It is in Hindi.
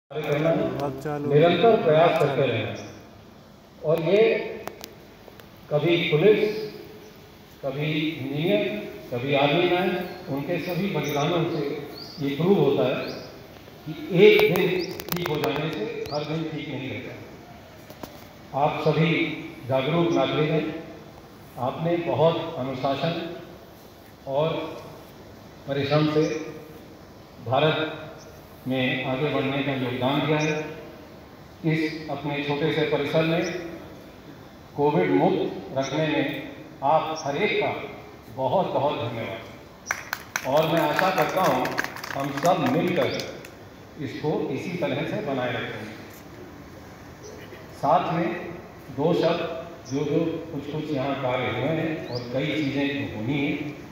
करना, निरंतर प्रयास करते रहना। और ये कभी पुलिस, कभी इंजीनियर, कभी आर्मी मैन, उनके सभी बलिदानों से ये प्रूव होता है कि एक दिन ठीक हो जाने से हर दिन ठीक नहीं रहता। आप सभी जागरूक नागरिक हैं। आपने बहुत अनुशासन और परिश्रम से भारत में आगे बढ़ने का योगदान दिया है। इस अपने छोटे से परिसर में कोविड मुक्त रखने में आप हर एक का बहुत बहुत धन्यवाद। और मैं आशा करता हूँ हम सब मिलकर इसको इसी तरह से बनाए रखेंगे। साथ में दो शब्द जो कुछ यहाँ कार्य हुए हैं और कई चीज़ें जो होनी है,